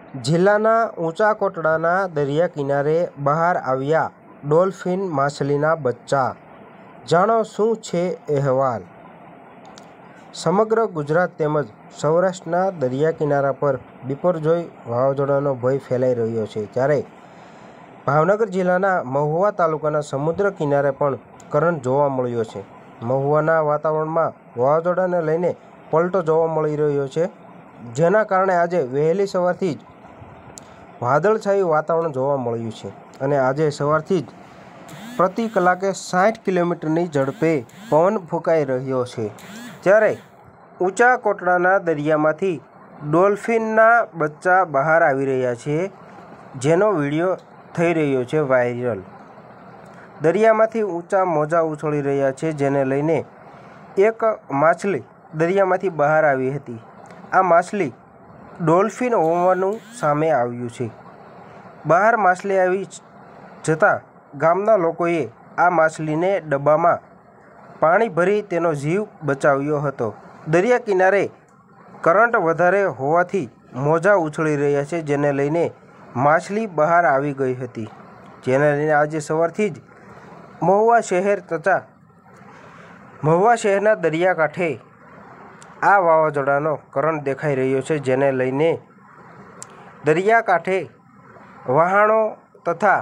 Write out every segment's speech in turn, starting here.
જિલ્લાના ઊંચા કોટડાના દરિયા કિનારે બહાર આવ્યા ડોલ્ફિન માછલીના બચ્ચા, જાણો શું છે અહેવાલ। સમગ્ર ગુજરાત તેમજ સૌરાષ્ટ્રના દરિયા કિનારા પર બિપરજોય વાવાઝોડાનો ભય ફેલાઈ રહ્યો છે, ત્યારે ભાવનગર જિલ્લાના મહુવા તાલુકાના સમુદ્ર કિનારે પણ કરંટ જોવા મળ્યો છે। મહુવાના વાતાવરણમાં વાવાઝોડાને લઈને પલટો જોવા મળી રહ્યો છે, જેના કારણે આજે વહેલી સવારથી જ વાદળછાયું વાતાવરણ જોવા મળ્યું છે અને આજે સવારથી જ પ્રતિ કલાકે 60 કિલોમીટરની ઝડપે પવન ફૂંકાઈ રહ્યો છે, ત્યારે ઊંચા કોટડાના દરિયામાંથી ડોલ્ફિનના બચ્ચા બહાર આવી રહ્યા છે, જેનો વિડીયો થઈ રહ્યો છે વાયરલ। દરિયામાંથી ઊંચા મોજા ઉછળી રહ્યા છે, જેને લઈને એક માછલી દરિયામાંથી બહાર આવી હતી। આ માછલી ડોલ્ફિન હોવાનું સામે આવ્યું છે। બહાર માછલી આવી જતાં ગામના લોકોએ આ માછલીને ડબ્બામાં પાણી ભરી તેનો જીવ બચાવ્યો હતો। દરિયા કિનારે કરંટ વધારે હોવાથી મોજા ઉછળી રહ્યા છે, જેને લઈને માછલી બહાર આવી ગઈ હતી, જેને લઈને આજે સવારથી જ મહુવા શહેર તથા મહુવા શહેરના દરિયાકાંઠે આ વાવાઝોડાનો કરંટ દેખાઈ રહ્યો છે, જેને લઈને દરિયાકાંઠે વહાણો તથા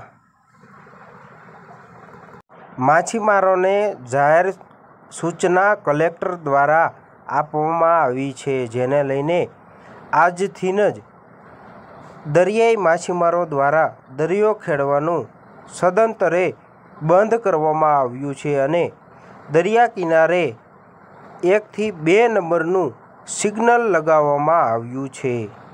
માછીમારોને જાહેર સૂચના કલેક્ટર દ્વારા આપવામાં આવી છે, જેને લઈને આજથી જ દરિયાઈ માછીમારો દ્વારા દરિયો ખેડવાનું સદંતરે બંધ કરવામાં આવ્યું છે અને દરિયા કિનારે 1 થી 2 નંબરનું સિગ્નલ લગાવવામાં આવ્યું છે।